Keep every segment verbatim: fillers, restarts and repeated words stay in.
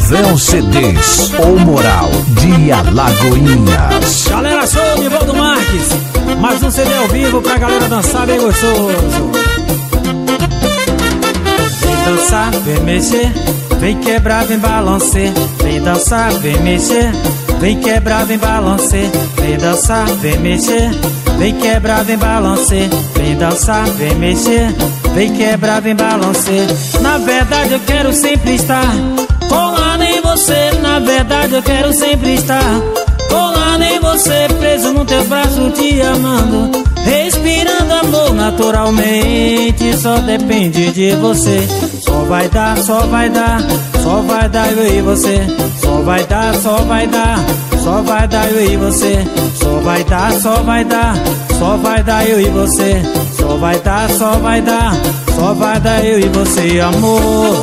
Ravel C Ds, o Moral de Alagoinhas. Galera, show de Valdo Marques. Mais um C D ao vivo pra galera dançar bem gostoso. Vem dançar, vem mexer, vem quebrar, vem balancer. Vem dançar, vem mexer, vem quebrar, vem balancer. Vem dançar, vem mexer, vem quebrar, vem balancer. Vem dançar, vem mexer, vem quebrar, vem balancer. Na verdade eu quero sempre estar colado em você. Na verdade eu quero sempre estar colado em você, preso nos teus braços te amando, respirando amor naturalmente. Só depende de você. Só vai dar, só vai dar, só vai dar eu e você. Só vai dar, só vai dar, só vai dar eu e você. Só vai dar, só vai dar, só vai dar eu e você. Só vai dar, só vai dar, só vai dar eu e você, amor.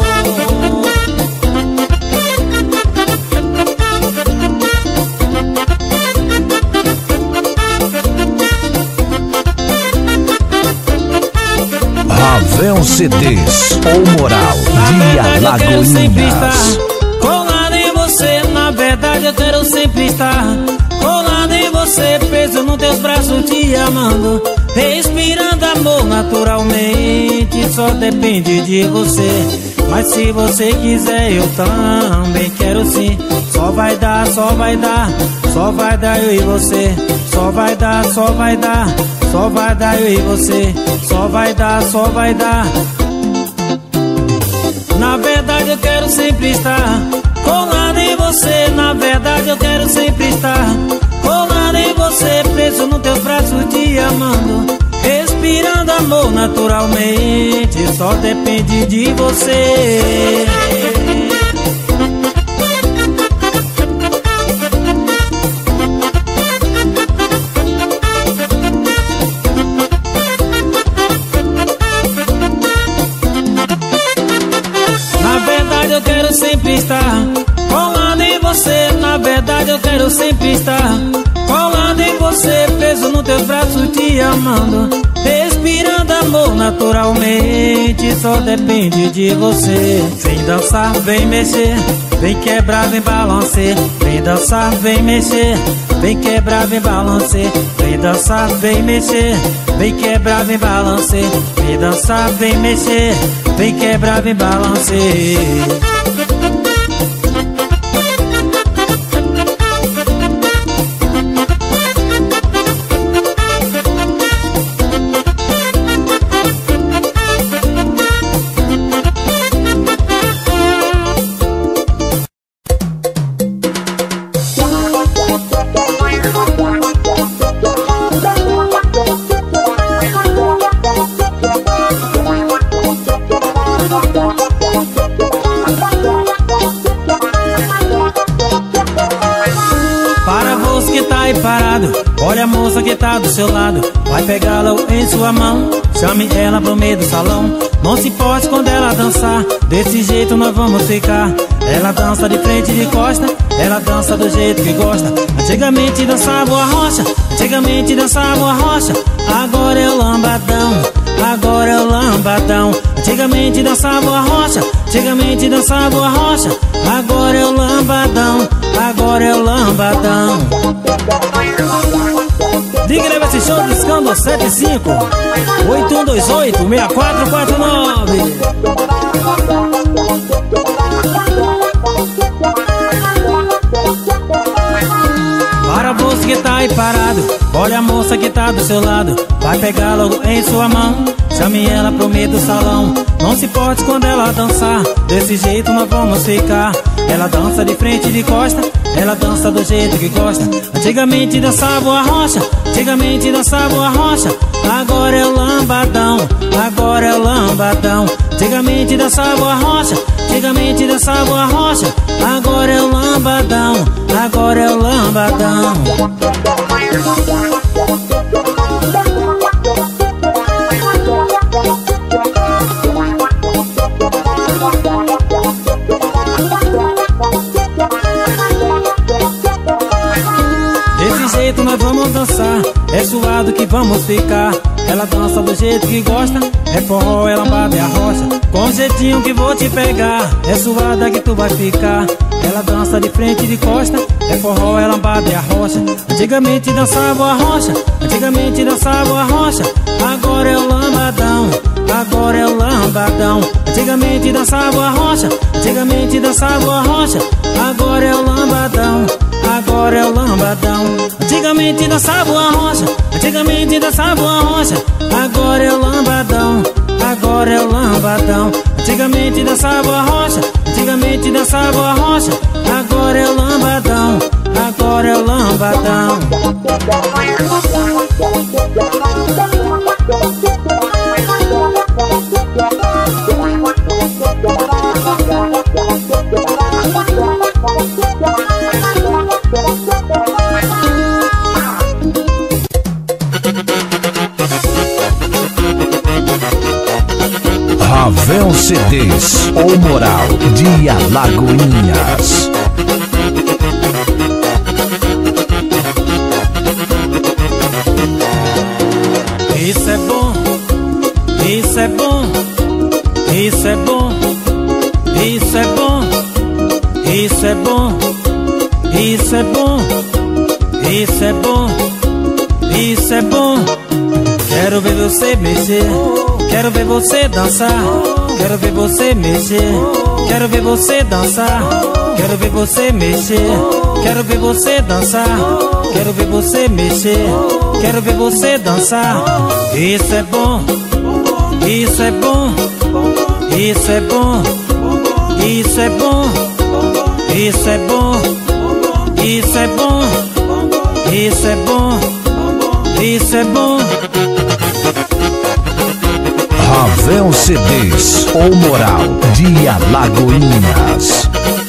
Ravel C Ds, o Moral de Alagoinhas. Colado em você, na verdade eu quero sempre estar colado em você, preso nos teus braços te amando, respirando amor naturalmente. Só depende de você. Mas se você quiser eu também quero sim. Só vai dar, só vai dar, só vai dar eu e você. Só vai dar, só vai dar, só vai dar eu e você. Só vai dar, só vai dar. Na verdade eu quero sempre estar colado em você. Na verdade eu quero sempre estar colado em você, preso nos teus braços te amando, respirando amor naturalmente. Só depende de você. Eu quero sempre estar colado em você. Na verdade eu quero sempre estar colado em você, preso nos teus braços te amando, respirando amor naturalmente. Só depende de você. Vem dançar, vem mexer, vem quebrar, vem balancer. Vem dançar, vem mexer, vem quebrar, vem balancer. Vem dançar, vem mexer, vem quebrar, vem balancer. Vem dançar, vem mexer, vem quebrar, vem balancer. Olha a moça que tá do seu lado, vai pegá-la em sua mão, chame ela pro meio do salão. Não se importe quando ela dançar, desse jeito nós vamos ficar. Ela dança de frente e de costa, ela dança do jeito que gosta. Antigamente dançava a rocha, antigamente dançava a rocha. Agora é o lambadão, agora é o lambadão. Antigamente dançava a rocha, antigamente dançava a rocha. Agora é o lambadão, agora é o lambadão. Liga nesse show de escândalo sete cinco oito um dois oito seis quatro quatro nove. Para você que tá aí parado, olha a moça que tá do seu lado, vai pegar logo em sua mão, chame ela pro meio do salão. Não se importe quando ela dançar, desse jeito nós vamos ficar. Ela dança de frente e de costa, ela dança do jeito que gosta. Antigamente dançava a rocha, antigamente dançava a rocha. Agora é o lambadão, agora é o lambadão. Antigamente dançava a rocha, antigamente dançava a rocha. Agora é o lambadão, agora é o lambadão. Desse jeito nós vamos dançar, é suado que vamos ficar. Ela dança do jeito que gosta, é forró, é lambada, é a rocha. Com jeitinho que vou te pegar, é suada que tu vai ficar. Ela dança de frente e de costa, é forró, é lambada, é a rocha. Antigamente dançava a rocha, antigamente dançava a rocha. Agora é o lambadão, agora é o lambadão. Antigamente dançava a rocha, antigamente dançava a rocha. Agora é o lambadão, agora é o lambadão. Antigamente dançava a rocha, antigamente dançava a rocha. Agora é o lambadão, agora é o lambadão. Antigamente dançava a rocha, antigamente dançava a rocha. Agora é o lambadão, agora é o lambadão. Ravel C Ds, o Moral de Alagoinhas. Isso é bom, isso é bom, isso é bom, isso é bom, isso é bom, isso é bom, isso é bom, isso é bom. Quero ver você mexer, quero ver você dançar, quero ver você mexer, quero ver você dançar, quero ver você mexer, quero ver você dançar, quero ver você mexer, quero ver você dançar. Isso é bom, isso é bom, isso é bom, isso é bom, isso é bom, isso é bom, isso é bom, isso é bom. Ravel C Ds, o Moral de Alagoinhas.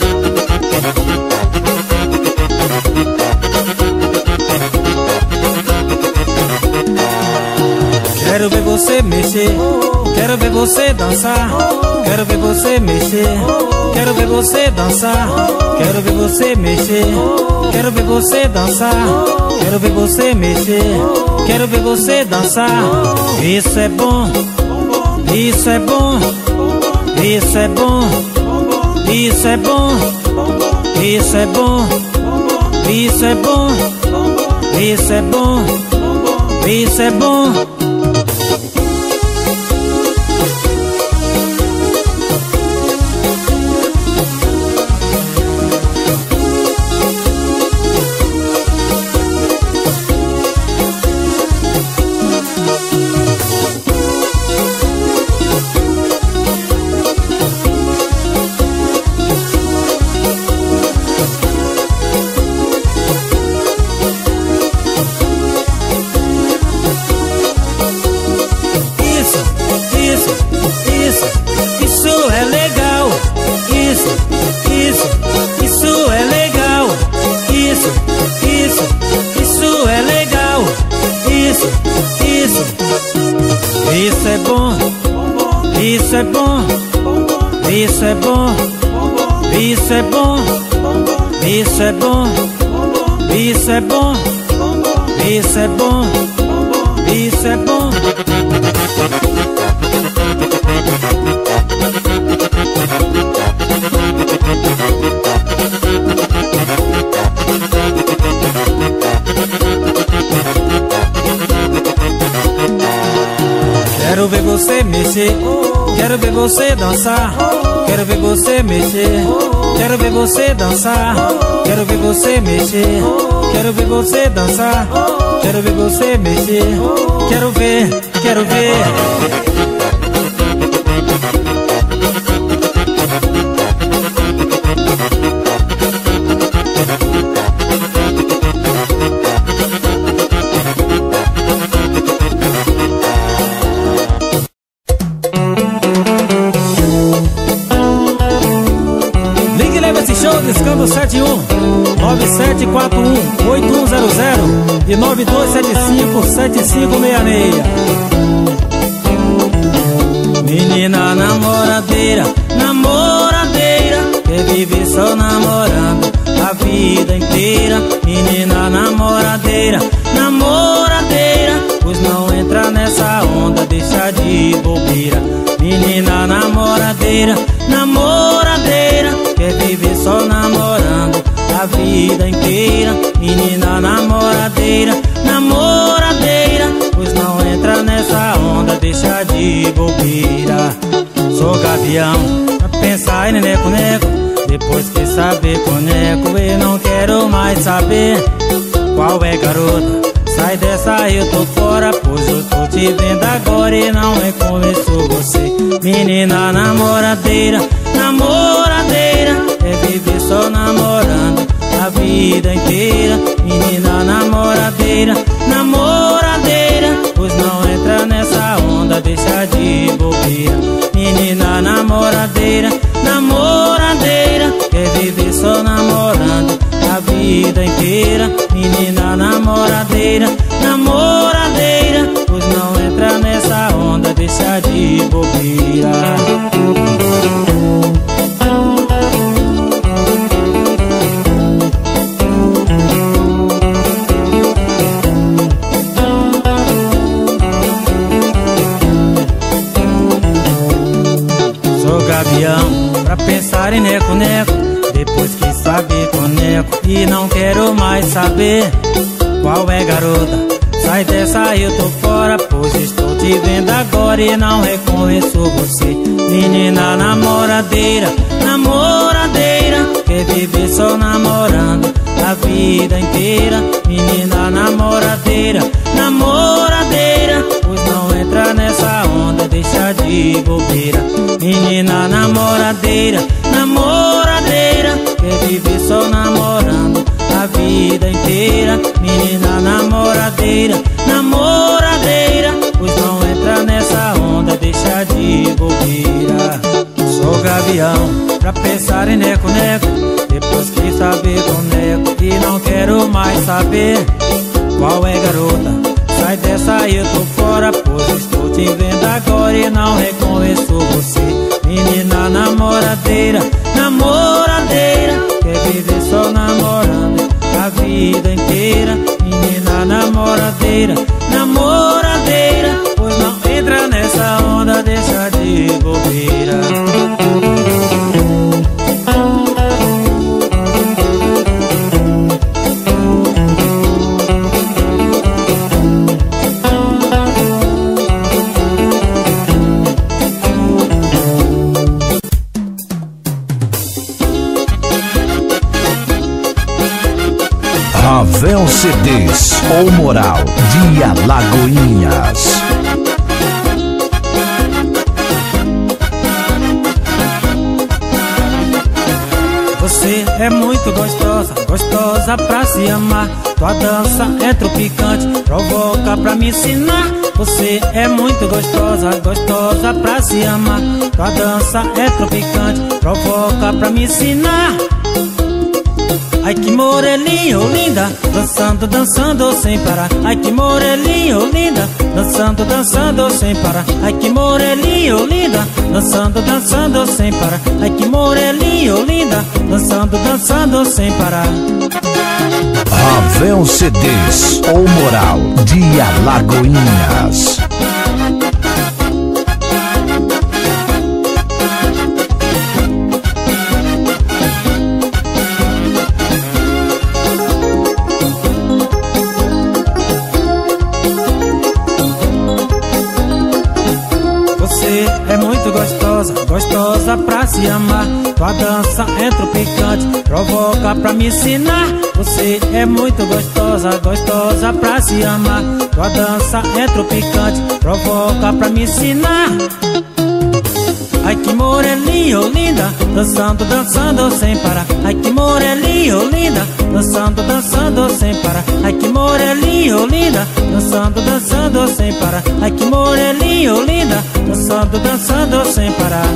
Quero ver você mexer, quero ver você dançar, quero ver você mexer, quero ver você dançar, quero ver você mexer, quero ver você dançar, quero ver você mexer, quero ver você dançar. Isso é bom, isso é bom, isso é bom, isso é bom, isso é bom, isso é bom, isso é bom, isso é bom. Isso é bom, isso é bom, isso é bom, isso é bom, isso é bom, isso é bom, isso é bom, isso é bom. Quero ver você mexer, quero ver você dançar, quero ver você mexer, quero ver você dançar, quero ver você mexer, quero ver você dançar, quero ver você mexer, quero ver, quero ver. Discando sete um nove sete quatro um oito um zero zero e nove dois sete cinco sete cinco seis seis. Menina namoradeira, namoradeira, quer viver só namorando a vida inteira. Menina namoradeira, namoradeira, pois não entra nessa nessa onda, deixa de bobeira. Menina namoradeira, namoradeira, quer viver só namorando a vida inteira. Menina namoradeira, namoradeira, pois não entra nessa onda, deixa de bobeira. Sou gavião, pra pensar em neco-neco, depois que saber coneco, eu não quero mais saber qual é, garota. Sai dessa, eu tô fora, pois eu tô te vendo agora e não reconheço você. Menina namoradeira, namoradeira, quer viver só namorando a vida inteira. Menina namoradeira, namoradeira, pois não entra nessa onda, deixa de bobeira. Menina namoradeira, namoradeira, quer viver só namorando a vida inteira. Menina namoradeira, namoradeira, pois não entra nessa onda, deixa de bobeira. Sou gavião, pra pensar em neco-neco, depois que saber coneco, e não quero mais saber qual é, garota. Sai dessa, eu tô fora, pois estou te vendo agora e não reconheço você. Menina namoradeira, namoradeira, quer viver só namorando a vida inteira. Menina namoradeira, namoradeira, pois não entra nessa onda, deixa de bobeira. Menina namoradeira, namoradeira, quer viver só namorando a vida inteira. Menina namoradeira, namoradeira, pois não entra nessa onda, deixa de bobeira. Sou gavião, pra pensar em neco-neco, depois que saber coneco, e não quero mais saber qual é, garota. Sai dessa, eu tô fora, pois estou te vendo agora e não reconheço você. Menina namoradeira, namoradeira, quer viver só namorando a vida inteira. Menina namoradeira, namoradeira, pois não entra nessa onda, deixa de bobeira. Ravel C Ds ou Moral de Alagoinhas. Você é muito gostosa, gostosa pra se amar. Tua dança é tropicante, provoca pra me ensinar. Você é muito gostosa, gostosa pra se amar. Tua dança é tropicante, provoca pra me ensinar. Ai que morelinho linda, dançando, dançando sem parar. Ai que morelinho linda, dançando, dançando sem parar. Ai que morelinho linda, dançando, dançando sem parar. Ai que morelinho linda, dançando, dançando sem parar. Ravel C Ds ou Moral de Alagoinhas. É muito gostosa, gostosa pra se amar. Tua dança é tropicante, provoca pra me ensinar. Você é muito gostosa, gostosa pra se amar. Tua dança é tropicante, provoca pra me ensinar. Ai que morelinho linda, dançando, dançando sem parar. Ai que morelinho linda, dançando, dançando sem parar. Ai que morelinho linda, dançando, dançando sem parar. Ai que morelinho linda, dançando, dançando sem parar.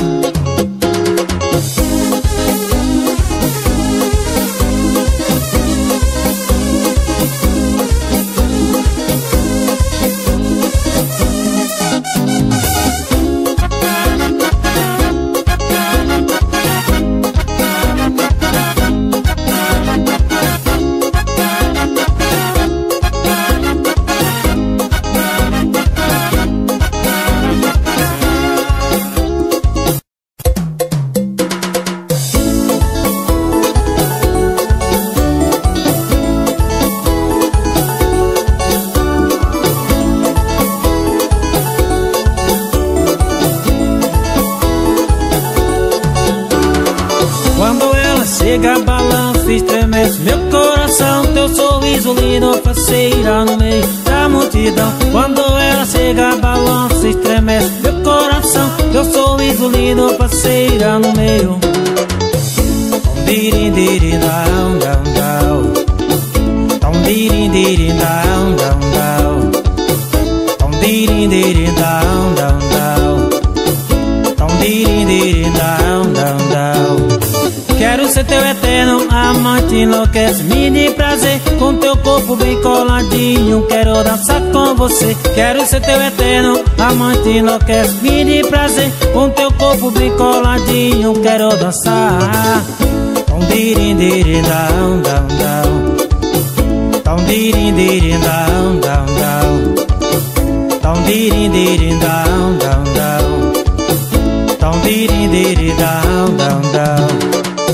chega, balança, estremece meu coração. Teu sorriso lindo, faceira no meio da multidão. Quando ela chega, balança, estremece meu coração. Teu sorriso lindo, faceira no meio. Diri diri down down down. Tom diri diri down down down. Tom diri diri down down down. Tom diri diri down down down. Quero ser teu eterno amante, enlouquece-me de prazer. Com teu corpo bem coladinho, quero dançar com você. Quero ser teu eterno amante, enlouquece-me de prazer. Com teu corpo bem coladinho, quero dançar. Tom diri diri down down down. Tom diri diri down down down. Tom diri diri down down down. Tom diri diri down down down.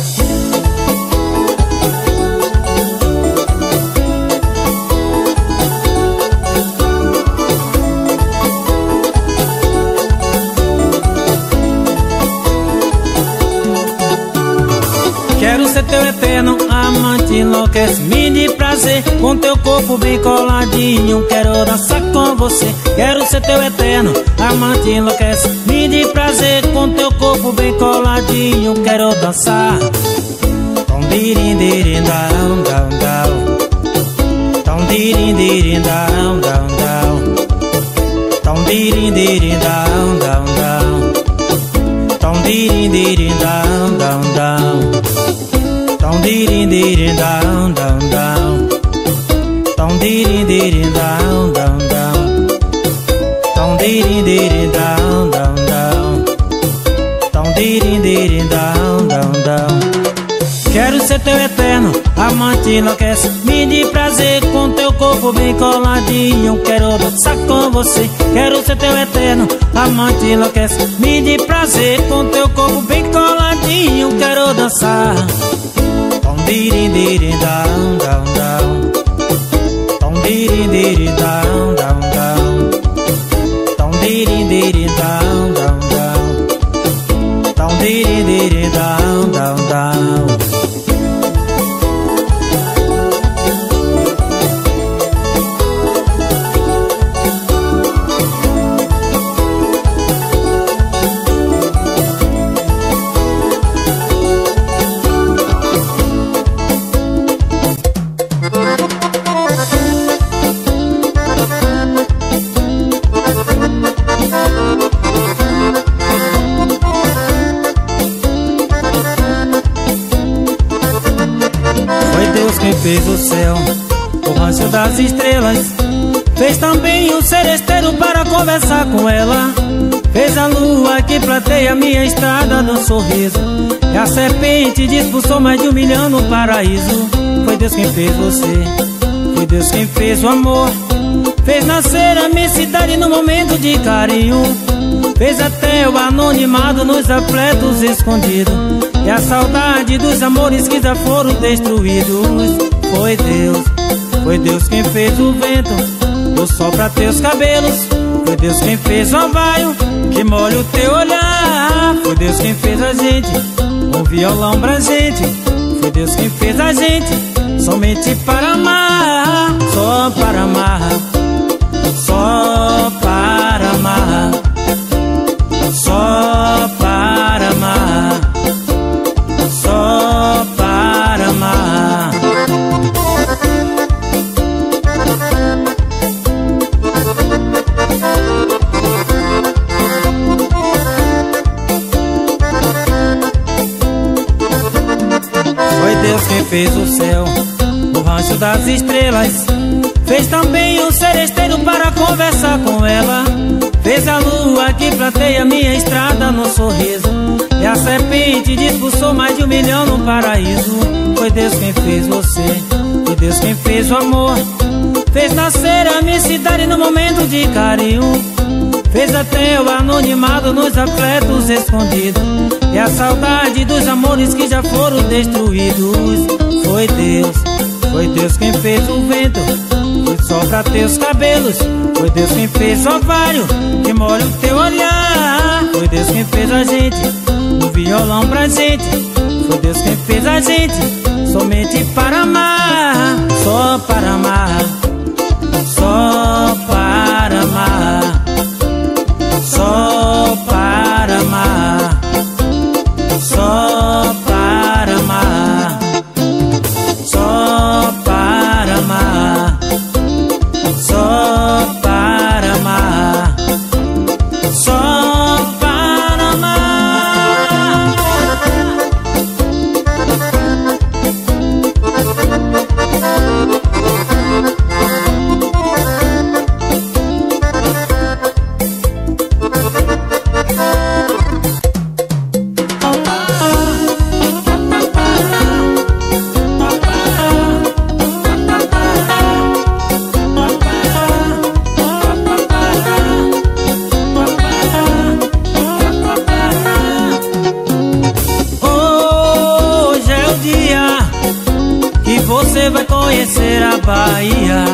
Quero ser teu eterno amante, enlouquece-me de prazer. Com teu corpo bem coladinho, quero dançar com você. Quero ser teu eterno amante, enlouquece-me de prazer. Com teu corpo bem coladinho, quero dançar. Tom diri diri down down down. Tom diri diri down down down. Tom diri diri down down down. Tom diri diri down down down. Tom diri diri down down down. Tom diri diri down down down. Tom diri diri down down down. Tom diri diri down down down. Quero ser teu eterno amante, enlouquece-me de prazer. Com teu corpo bem coladinho, quero dançar com você. Quero ser teu eterno amante, enlouquece-me de prazer. Com teu corpo bem coladinho, quero dançar. Tom diri diri down down down. Tom diri diri down down down. Tom diri diri down down down. Tom diri diri down down down. Fez o céu, o rancho das estrelas. Fez também o seresteiro para conversar com ela. Fez a lua que prateia minha estrada no sorriso. E a serpente expulsou mais de um milhão no paraíso. Foi Deus quem fez você, foi Deus quem fez o amor. Fez nascer a minha cidade no momento de carinho. Fez até o anonimado nos afletos escondidos. E a saudade dos amores que já foram destruídos. Foi Deus, foi Deus quem fez o vento, o sol pra teus cabelos. Foi Deus quem fez o orvalho que molha o teu olhar. Foi Deus quem fez a gente, um violão pra gente. Foi Deus quem fez a gente, somente para amar. Só para amar, só para amar. Só para amar, só para amar. Foi Deus quem fez o céu, o rancho das estrelas. Fez também o seresteiro para conversar com ela. Fez a lua que prateia minha estrada no sorriso. E a serpente expulsou mais de um milhão no paraíso. Foi Deus quem fez você, foi Deus quem fez o amor. Fez nascer a minha cidade no momento de carinho. Fez até o anonimado nos afletos escondidos. E a saudade dos amores que já foram destruídos. Foi Deus, foi Deus quem fez o vento, foi sol pra teus cabelos. Foi Deus quem fez o orvalho que molha o teu olhar. Foi Deus quem fez a gente, um violão pra gente. Foi Deus Deus quem fez a gente somente para amar, só para amar, só para amar, só para amar, só para amar, só para amar, só para amar, só para amar. Você vai conhecer a Bahia.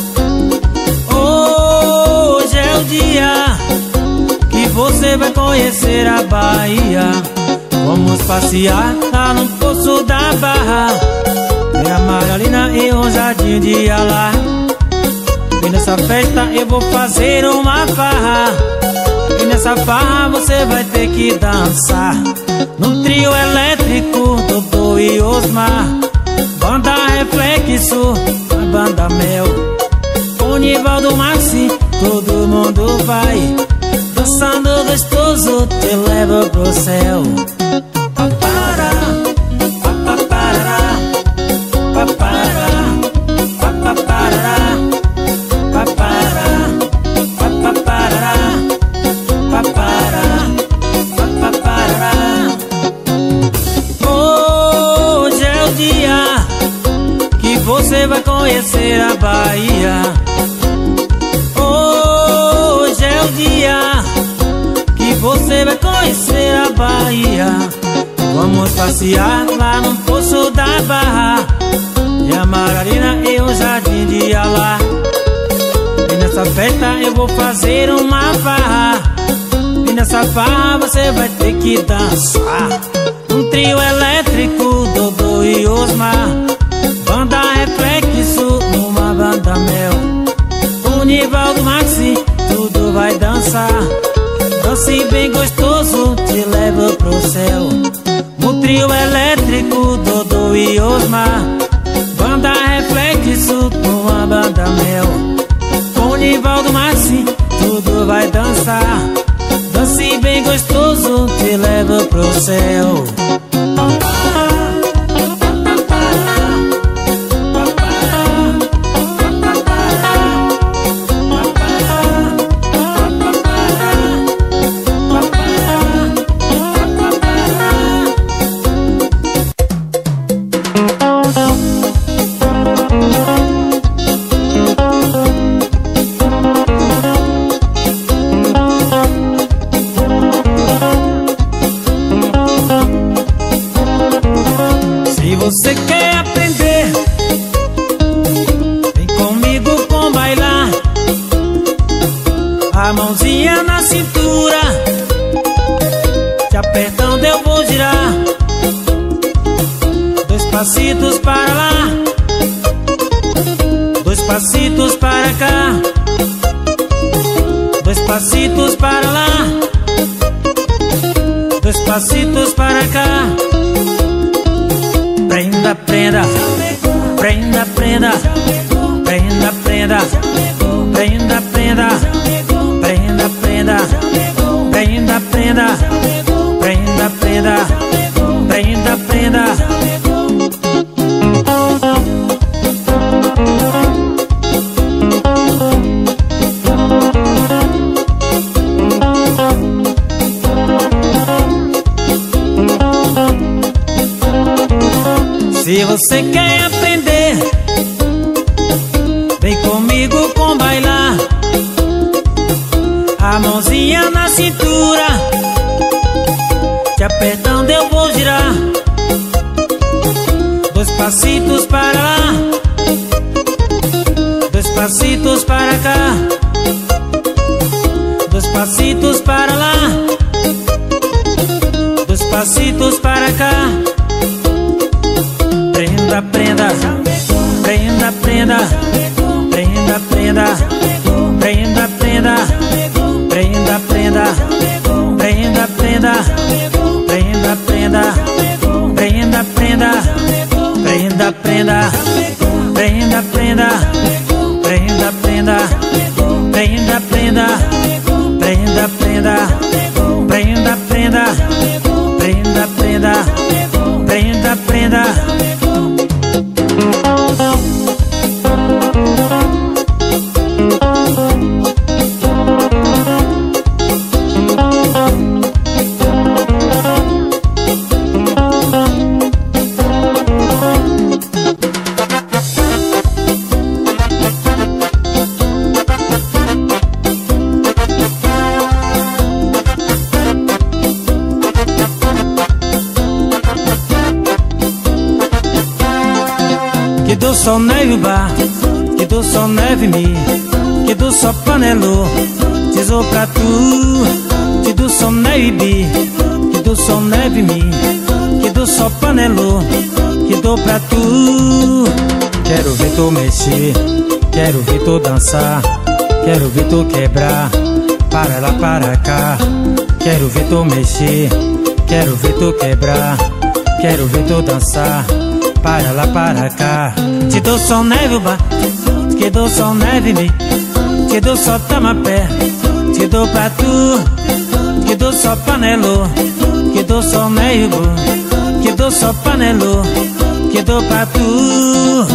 Hoje é o dia que você vai conhecer a Bahia. Vamos passear lá no Poço da Barra, ver a Margarina e o Jardim de Alá. E nessa festa eu vou fazer uma farra, e nessa farra você vai ter que dançar no trio elétrico Dodô e Osmar, banda Reflexo, a banda Mel, o Nivaldo Maxi, todo mundo vai dançando gostoso, te leva pro céu. Papara, papaparará, papara, papaparará, papara, papaparará, papara, papaparará. Hoje é o dia que você vai conhecer a Bahia. Hoje é o dia que você vai conhecer a Bahia. Vamos passear lá no Poço da Barra, e a Margarina e o Jardim de Alá. E nessa festa eu vou fazer uma farra, e nessa farra você vai ter que dançar um trio elétrico Dodô e Osmar, banda Reflexo numa banda Mel, o Nivaldo Maxi, tudo vai dançar. Dance bem gostoso, te leva pro céu. No trio elétrico Dodô e Osmar, banda Reflexo numa banda Mel, o Nivaldo Maxi, tudo vai dançar. Dance bem gostoso, te leva pro céu. Você quer aprender? Vem comigo com bailar. A mãozinha na cintura, te apertando eu vou girar. Dois passitos para lá, dois passitos para cá, dois passitos para lá, dois passitos para cá. Prenda, prenda, prenda, prenda, prenda, prenda, prenda, prenda, prenda, prenda, prenda, prenda, prenda, prenda, prenda, prenda. Se você quer aprender, vem comigo com bailar. A mãozinha na cintura, te apertando eu vou girar. Dois passitos para lá, dois passitos para cá, dois passitos para lá, dois passitos para cá, do neve bar, que do sol neve mi, que do sol panelo, tesouro pra tu, que do sol neve bi, que do sol neve mi, que do sol panelo, que dou pra tu. Quero ver tu mexer, quero ver tu dançar, quero ver tu quebrar, para lá, para cá. Quero ver tu mexer, quero ver tu quebrar, quero ver tu dançar, para lá, para cá. Te dou sol neve bar, que dou sol neve mi, que dou sol tamapé, te dou pra tu, que dou sol panelo, que dou sol neve, que dou sol panelo, que dou pra tu.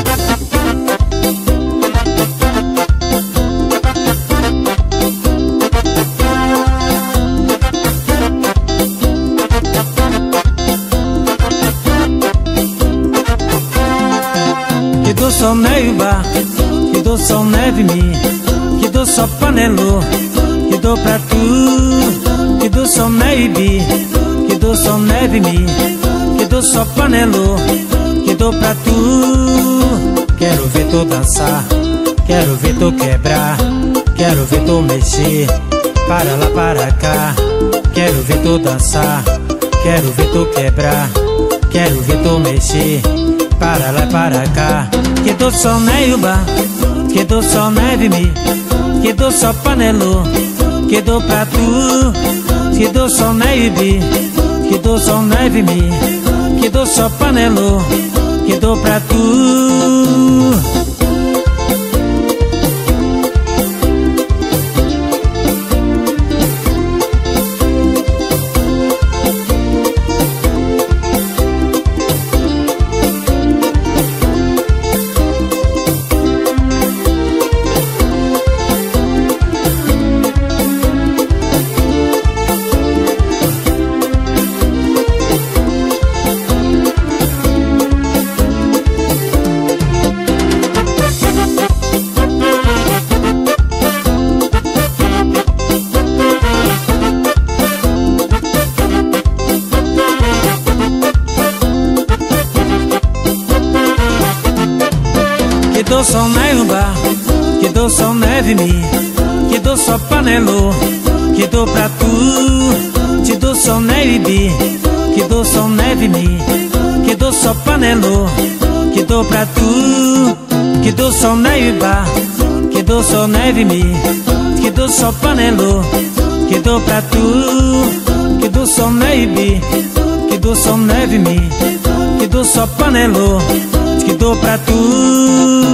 Que do sol neve bar, que do sol neve mi, que do sol panelo, que dou pra tu, que do sol neve bi, que do sol neve mi, que do sol panelo, que dou pra tu. Quero ver tu dançar, quero ver tu quebrar, quero ver tu mexer, para lá, para cá. Quero ver tu dançar, quero ver tu quebrar, quero ver tu mexer, para lá, para cá. Que do sol neve bar, que do sol neve mi, que do sol panelo, que dou pra tu, que do sol neve bi, que do sol neve mi, que do sol panelo, que dou pra tu. Que do sol neve bar, que do sol neve mi, que do sol panelo, que dou pra tu, que do sol neve bi, que do sol neve mi, que do sol panelo, que dou pra tu. Que do sol neve bar, que do sol neve mi, que do sol panelo, que dou pra tu, que do sol neve bi, que do sol neve mi, que do sol panelo, que dou pra tu.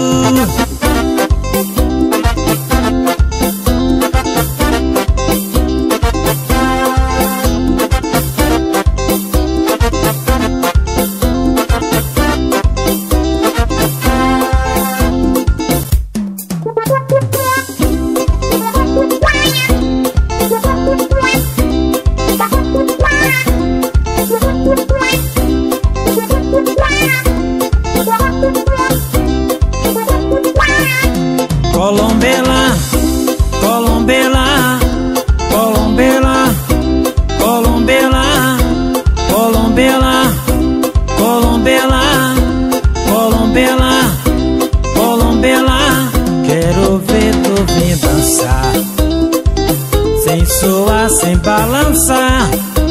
Colombela, Colombela, Colombela, Colombela, Colombela, Colombela, Colombela, Colombela. Quero ver tu vir dançar, sem suar, sem balançar.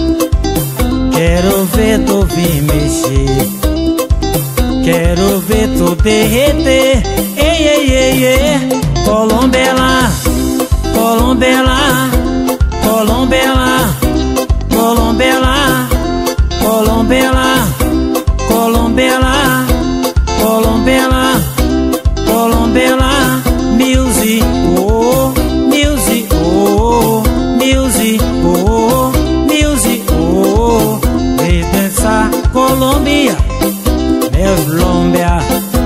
Quero ver tu vir mexer, quero ver tu derreter. Ei, ei, ei, ei. Colombela, Colombela, Colombela, Colombela, Colombela, Colombela, Colombela, Colombela. Music, oh, music, oh, music, oh, music, oh. Vem dançar Colômbia, meu Colômbia.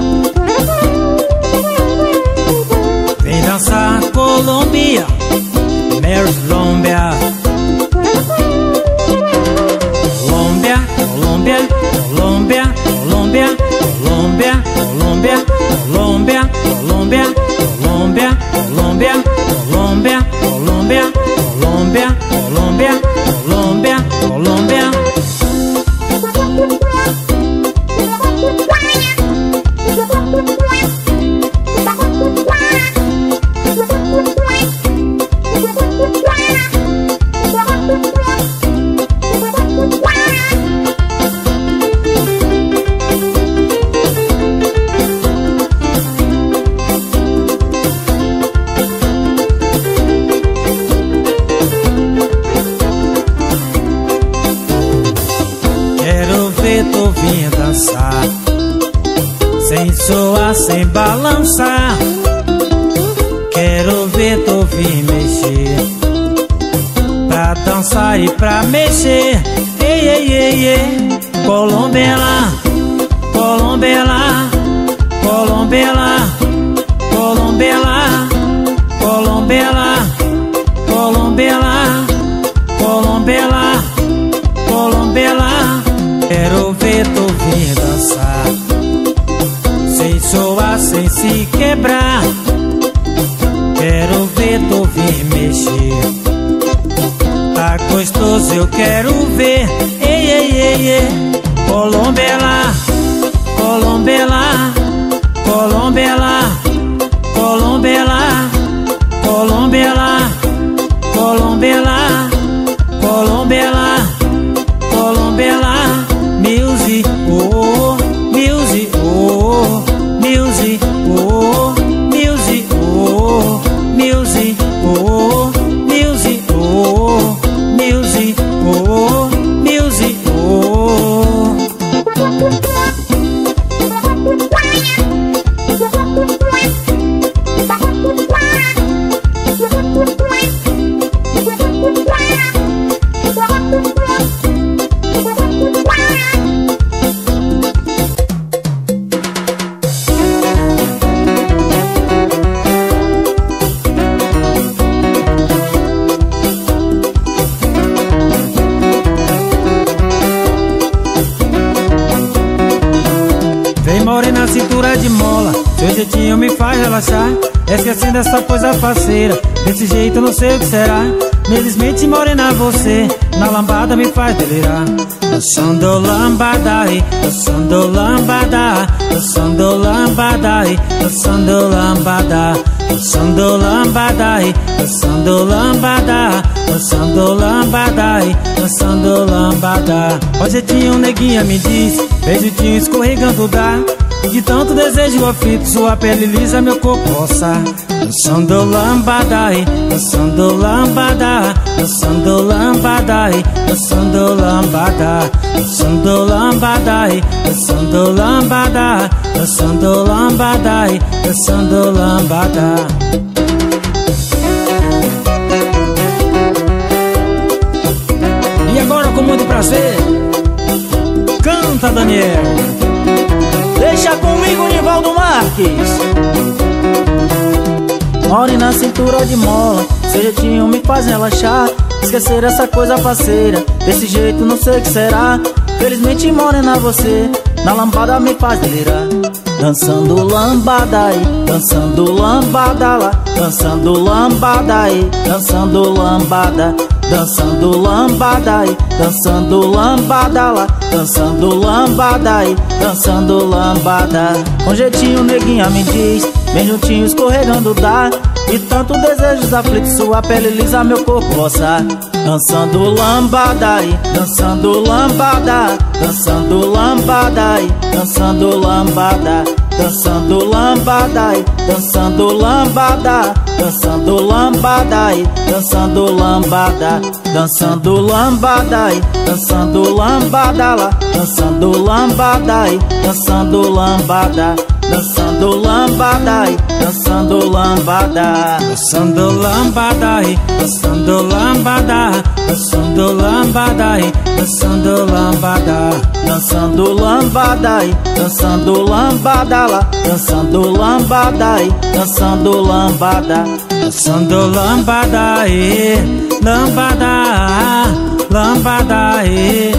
Vem dançar Colômbia, meu Colômbia. Colômbia, Colômbia, Colômbia, Colômbia, Colômbia, Colômbia, Colômbia, Colômbia, Colômbia, Colômbia, Colômbia, Colômbia, Colômbia, Colômbia, Colômbia, Colômbia. tu vir dançar, sem suar, sem balançar. Quero ver tu vir mexer, pra dançar e pra mexer. Ei, ei, ei, ei. Colombela, Colombela, Colombela, Colombela, Colombela, Colombela, Colombela, Colombela. Quero ver tu vir dançar, sem soar, sem se quebrar. Quero ver tu vir mexer, tá gostoso, eu quero ver. Ei, ei, ei, ei. Colombela, Colombela, Colombela, Colombela, Colombela, Colombela, Colombela, Colombela. Music, oh, music, oh, music, oh, music, oh, music, oh, music, oh, music, oh, music, oh. Morena, cintura de mola, seu jeitinho me faz relaxar. Esquecendo essa coisa faceira, desse jeito não sei o que será. Felizmente, morena, você na lambada me faz delirar. Dançando lambada, dançando lambada, dançando lambada, dançando lambada, dançando lambada, dançando lambada, dançando lambada, dançando lambada. Ó jeitinho, neguinha, me diz, beijinho escorregando dá. De tanto desejo aflito, sua pele lisa, meu corpo roça. Dançando lambada, dançando lambada, dançando lambada, dançando lambada, dançando lambada, dançando lambada, dançando lambada, dançando lambada. E agora, com muito prazer, canta, Daniel. Deixa comigo, Nivaldo Marques. More na cintura de mola, seu jeitinho me faz relaxar. Esquecer essa coisa faceira, desse jeito não sei o que será. Felizmente, morena, você na lambada me faz delirar. Dançando lambada aí, dançando lambada lá, dançando lambada aí, dançando lambada, dançando lambada aí, dançando lambada lá, dançando lambada aí, dançando lambada. Com jeitinho, neguinha, me diz, bem juntinho, escorregando dá. E tanto desejos aflitos, sua pele lisa, meu corpo roçar. Dançando lambada aí, dançando lambada, dançando lambada aí, dançando lambada, dançando lambada aí, dançando lambada, dançando lambada aí, dançando lambada, dançando lambada aí, dançando lambada lá, dançando lambada aí, dançando lambada, dançando lambada aí, dançando lambada, dançando lambada aí, dançando lambada, dançando lambada aí, dançando lambada, dançando lambada aí, dançando lambada lá, dançando lambada aí, dançando lambada, dançando lambada aí, lambada, lambada aí.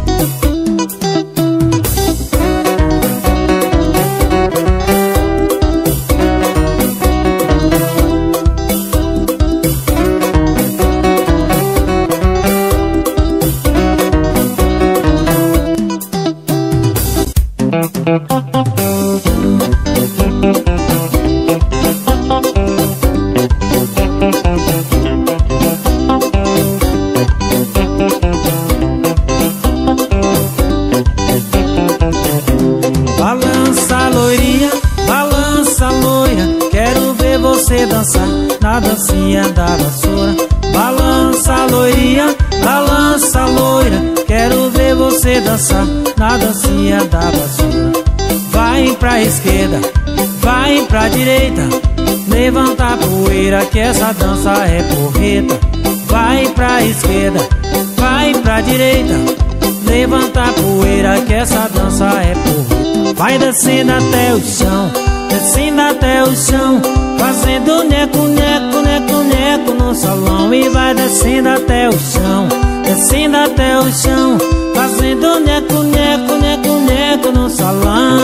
Balança loirinha, balança loira, quero ver você dançar na dancinha da vassoura. Balança loirinha, balança loira, quero ver você você dançar na dancinha da vassoura. Vai pra esquerda, vai pra direita, levanta a poeira que essa dança é porreta. Vai pra esquerda, vai pra direita, levanta a poeira que essa dança é porreta. Vai descendo até o chão, descendo até o chão, fazendo neco, neco, neco, neco no salão. E vai descendo até o chão, descendo até o chão, fazendo neco, neco, neco, neco no salão.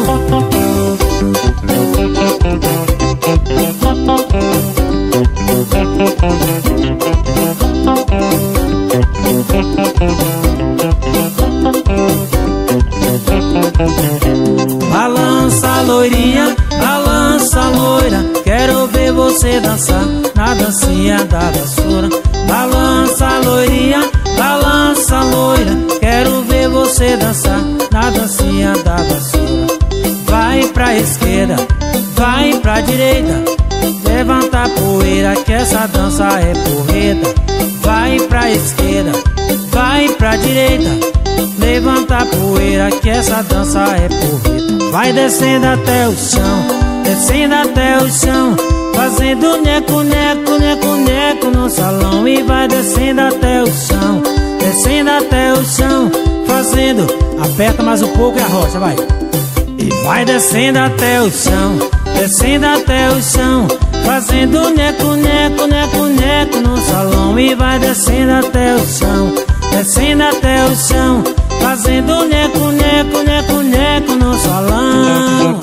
Balança loirinha, balança loira, quero ver você dançar na dancinha da vassoura. Balança loirinha, balança loira, quero ver você dançar na dancinha da vassoura. Vai pra esquerda, vai pra direita, levanta a poeira que essa dança é porreta. Vai pra esquerda, vai pra direita, levanta a poeira que essa dança é porreta. Vai descendo até o chão, descendo até o chão, fazendo neco, neco, neco, neco no salão. E vai descendo até o chão, descendo até o chão, fazendo, aperta mais um pouco e arrocha, vai. E vai descendo até o chão, descendo até o chão, fazendo neco, neco, neco, neco no salão. E vai descendo até o chão, descendo até o chão, fazendo neco, neco, neco, neco no salão.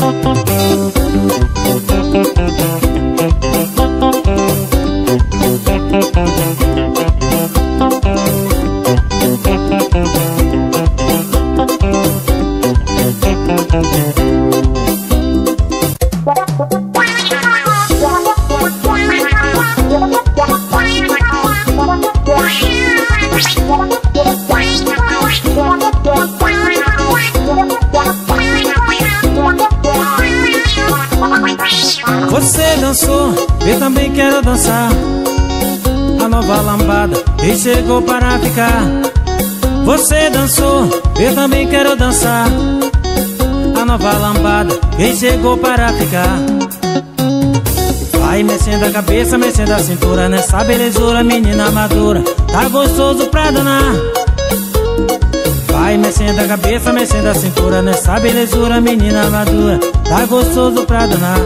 Você dançou, eu também quero dançar a nova lambada e chegou para ficar. Você dançou, eu também quero dançar a nova lambada e chegou para ficar. Vai mexendo a cabeça, mexendo a cintura, nessa belezura, menina madura, tá gostoso pra danar. Vai mexendo a cabeça, mexendo a cintura, nessa belezura, menina madura, tá gostoso pra danar.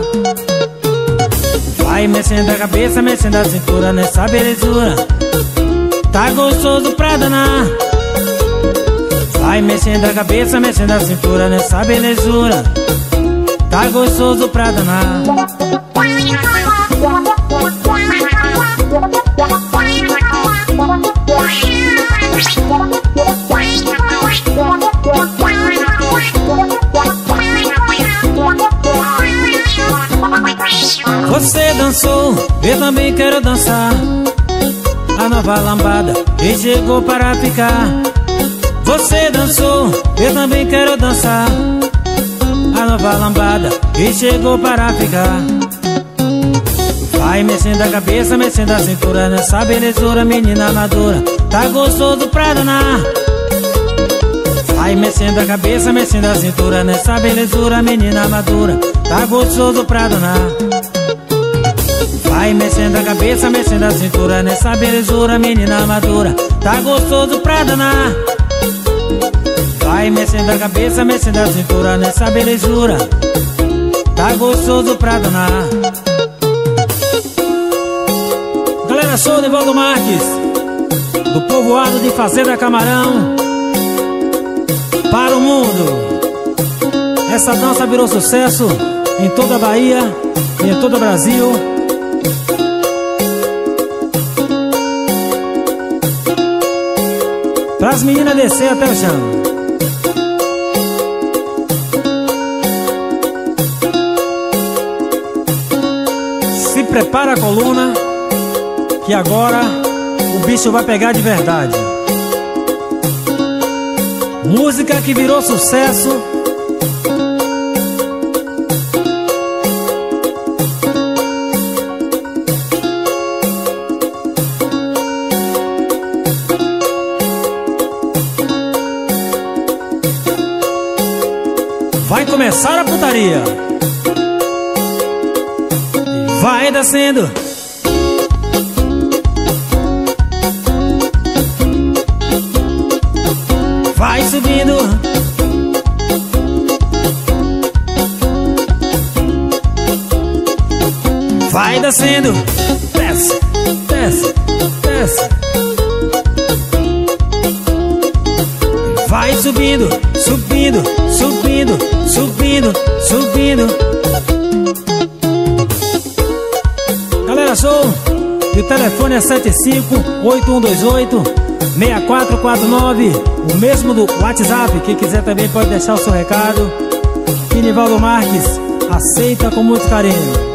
Vai mexendo a cabeça, mexendo a cintura, nessa belezura, tá gostoso pra danar. Vai mexendo a cabeça, mexendo a cintura, nessa belezura, tá gostoso pra danar. Você dançou, eu também quero dançar a nova lambada que chegou para ficar. Você dançou, eu também quero dançar a nova lambada que chegou para ficar. Vai mexendo a cabeça, mexendo a cintura, nessa belezura, menina madura, tá gostoso pra danar. Vai mexendo a cabeça, mexendo a cintura, nessa belezura, menina madura, tá gostoso pra danar. Vai mexendo a cabeça, mexendo a cintura, nessa belezura, menina madura, tá gostoso pra danar. Vai mexendo a cabeça, mexendo a cintura, nessa belezura, tá gostoso pra danar. Galera, sou o Nivaldo Marques, do povoado de Fazenda Camarão, para o mundo. Essa dança virou sucesso em toda a Bahia e em todo o Brasil. Para as meninas descer até o chão. Se prepara a coluna, que agora o bicho vai pegar de verdade. Música que virou sucesso. Vai começar a putaria. Vai descendo. Vai subindo. Vai descendo. Desce, desce, desce. Vai subindo, subindo, subindo, subindo, subindo. Galera, show! E o telefone é sete cinco oito um dois oito seis quatro quatro nove. O mesmo do WhatsApp. Quem quiser também pode deixar o seu recado. Nivaldo Marques aceita com muito carinho.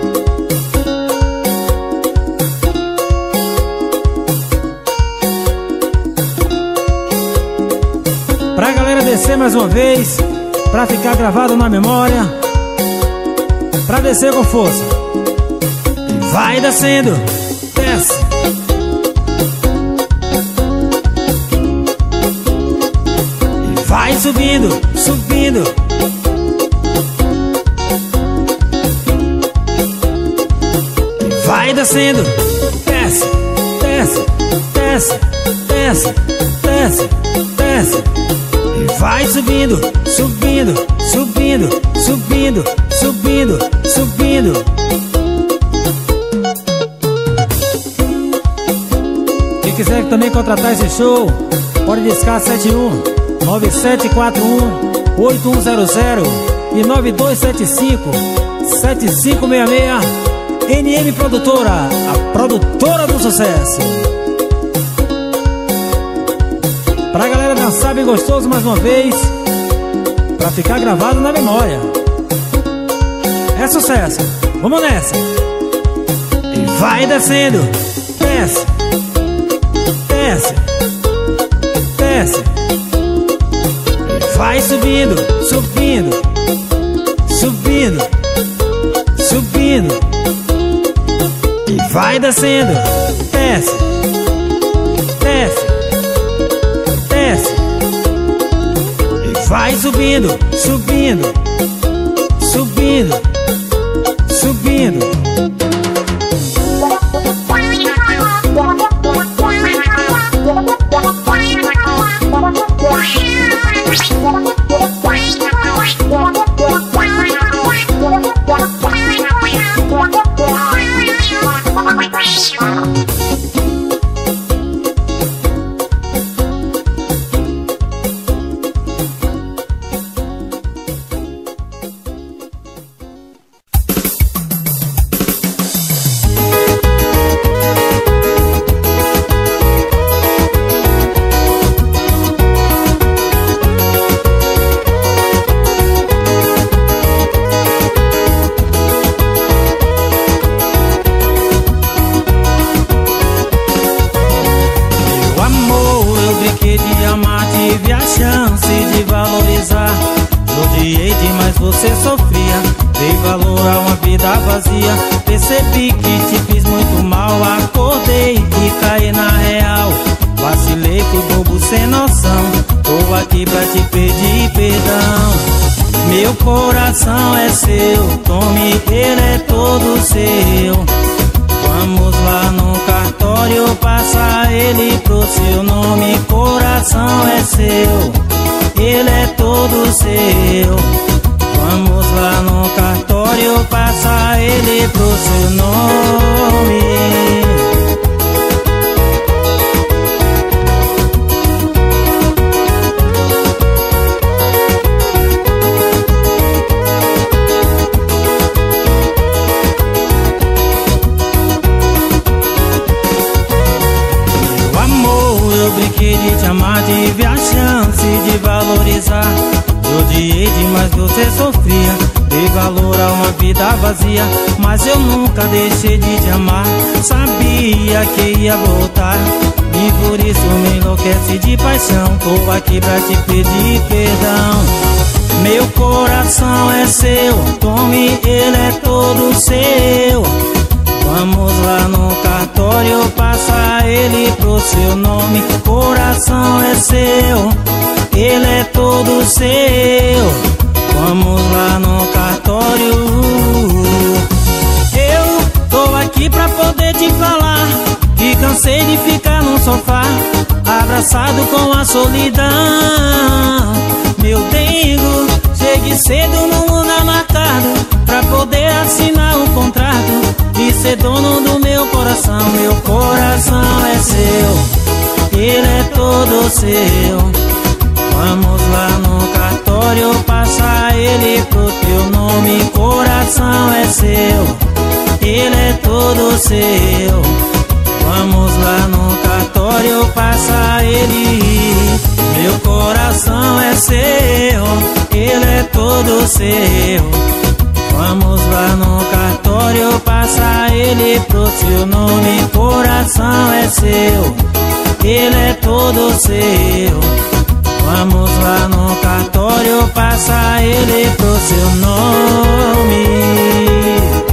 Pra galera descer mais uma vez, pra ficar gravado na memória, pra descer com força. Vai descendo, desce. Vai subindo, subindo. Vai descendo, desce, desce, desce, desce, desce, desce. Vai subindo, subindo, subindo, subindo, subindo, subindo. Quem quiser também contratar esse show, pode discar sete um nove sete quatro um oito um zero zero e nove dois sete cinco sete cinco seis seis. N M Produtora, a produtora do sucesso. Pra galera dançar bem gostoso mais uma vez, pra ficar gravado na memória. É sucesso, vamos nessa. E vai descendo, desce, desce, desce. E vai subindo, subindo, subindo, subindo. E vai descendo, desce, desce, desce. E vai subindo, subindo, subindo, subindo. Percebi que te fiz muito mal, acordei e caí na real. Vacilei, fui bobo sem noção, tô aqui pra te pedir perdão. Meu coração é seu, tome, ele é todo seu. Vamos lá no cartório, passa ele pro seu nome. Coração é seu, ele é todo seu. Vamos lá no cartório, passa ele pro seu nome. Meu amor, eu brinquei de te amar, tive a chance de valorizar. Odiei demais, você sofria, dei valor a uma vida vazia. Mas eu nunca deixei de te amar, sabia que ia voltar. E por isso me enlouquece de paixão, tô aqui pra te pedir perdão. Meu coração é seu, tome, ele é todo seu. Vamos lá no cartório, passa ele pro seu nome. Coração é seu, ele é todo seu. vamos lá no cartório. Eu tô aqui pra poder te falar que cansei de ficar no sofá, abraçado com a solidão. Meu dengo, chegue cedo no lugar marcado pra poder assinar um contrato e ser dono do meu coração. Meu coração é seu, ele é todo seu. Vamos lá no cartório, passa ele pro teu nome. Coração é seu, ele é todo seu. Vamos lá no cartório, passa ele. Meu coração é seu, ele é todo seu. Vamos lá no cartório, passa ele pro seu nome. Coração é seu, ele é todo seu. Vamos lá no cartório, passa ele pro seu nome.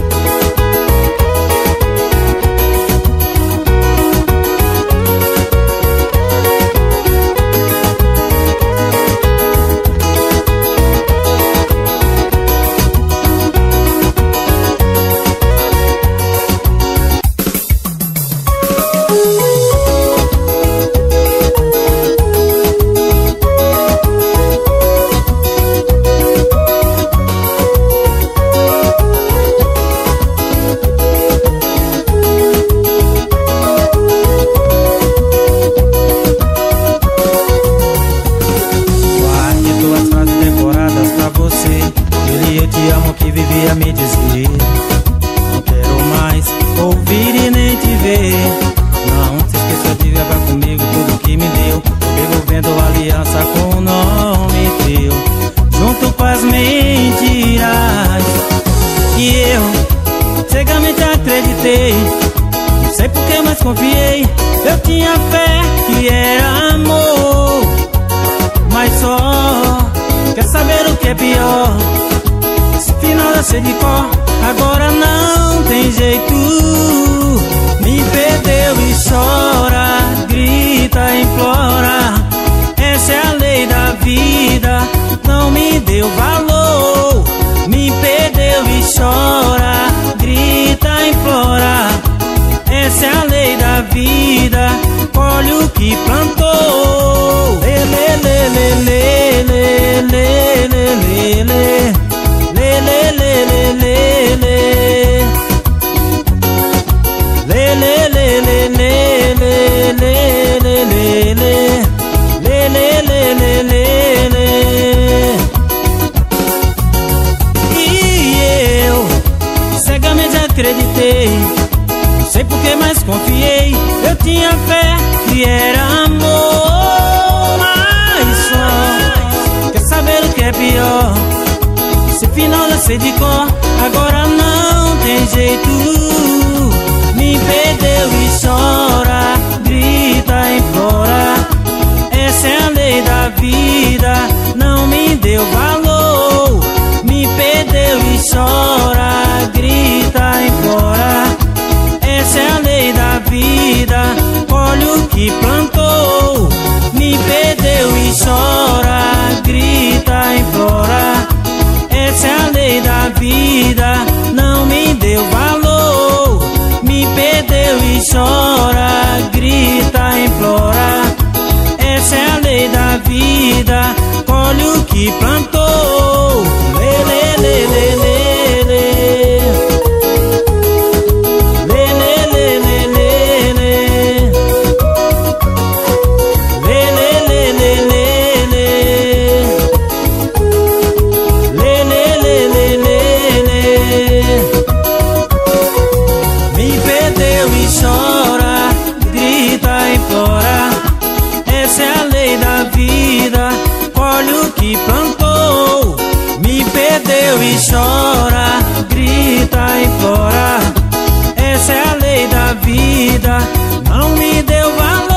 Me dizer, não quero mais ouvir e nem te ver. Não se esqueça de gravar comigo tudo que me deu, devolvendo a aliança com o nome teu, junto com as mentiras que eu cegamente acreditei. Não sei por que mais confiei, eu tinha fé que era amor, mas só quer saber o que é pior. Final eu sei de cor, agora não tem jeito. Me perdeu e chora, grita, implora. Essa é a lei da vida, não me deu valor. Me perdeu e chora, grita, implora. Essa é a lei da vida, colhe o que plantou. Lê, lê, lê, lê, lê, lê, lê, lê, lê. Lê, lê, lê, lê, lê, lê. Lê, lê, lê, lê, lê, lê, lê, lê, lê, lê. Lê, lê, lê, lê, lê, lê. E eu cegamente acreditei, não sei por que mais confiei. Eu tinha fé que era amor, mas só quer saber o que é pior. Esse final eu sei de cor, agora não tem jeito. Me perdeu e chora, grita, implora. Essa é a lei da vida, não me deu valor. Me perdeu e chora, grita, implora. Essa é a lei da vida, colhe o que plantou. Me perdeu e chora, grita, implora. Essa é a lei da vida, não me deu valor. Me perdeu e chora, grita, implora. Essa é a lei da vida, colhe o que plantou. Lê, lê, lê, lê, lê, lê. Lê, lê, lê, lê, lê, lê. Lê, lê, lê, lê, lê, lê. Lê, lê, lê, lê, lê, lê. Me perdeu e chora, grita, implora. Essa é a lei da vida, colhe o que plantou. Me perdeu e chora, grita, implora. Essa é a lei da vida, não me deu valor.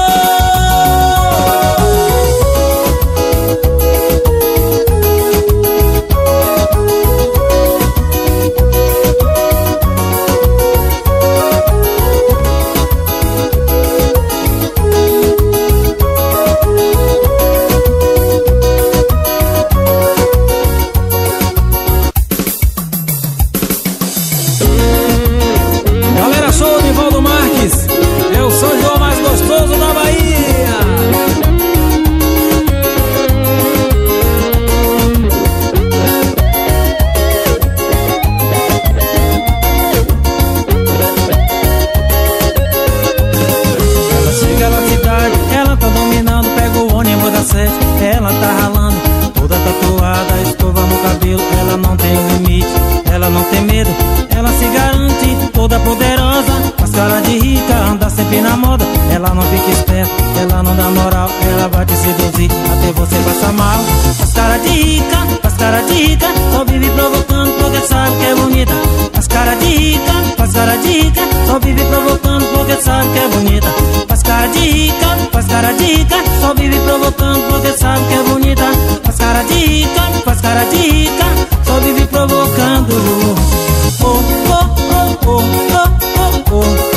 cabelo, ela não tem limite, ela não tem medo, ela se garante, toda poderosa. Faz cara de rica, anda sempre na moda, ela não fica esperta, ela não dá moral, ela vai te seduzir até você passar mal. Faz cara de rica, faz cara de rica, só vive provocando porque sabe que é bonita. Faz cara de rica, faz cara de rica, só vive provocando porque sabe que é bonita. Faz cara de rica, faz cara de rica, só vive provocando porque sabe que é bonita. Faz cara de rica, faz cara de rica, só vive provocando. Oh, oh, oh, oh, oh, oh, oh.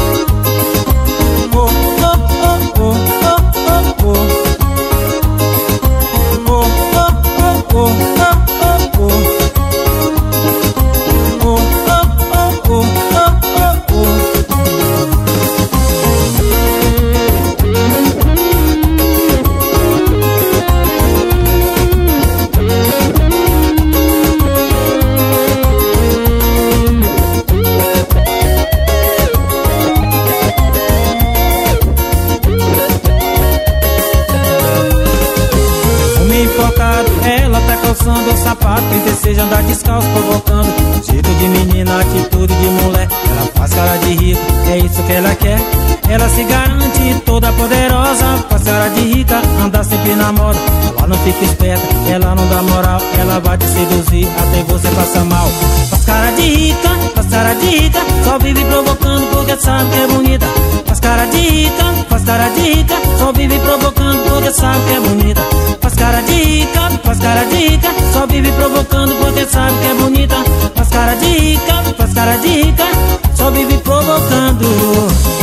Ela tá calçando o sapato e deseja andar descalço, provocando jeito de menina, atitude de mulher. Ela faz cara de rico, é isso que ela quer. Ela se garante, toda poderosa. Faz cara de rica, anda sempre na moda. Ela não fica esperta, ela não dá moral, ela vai te seduzir até você passar mal. Faz cara de rica, faz cara de rica, só vive provocando porque sabe que é bonita. Faz cara de rica, faz cara de rica, só vive provocando porque sabe que é bonita. Faz cara de rica, faz cara de rica, só vive provocando porque sabe que é bonita. Faz cara de rica, faz cara de rica, só vive provocando.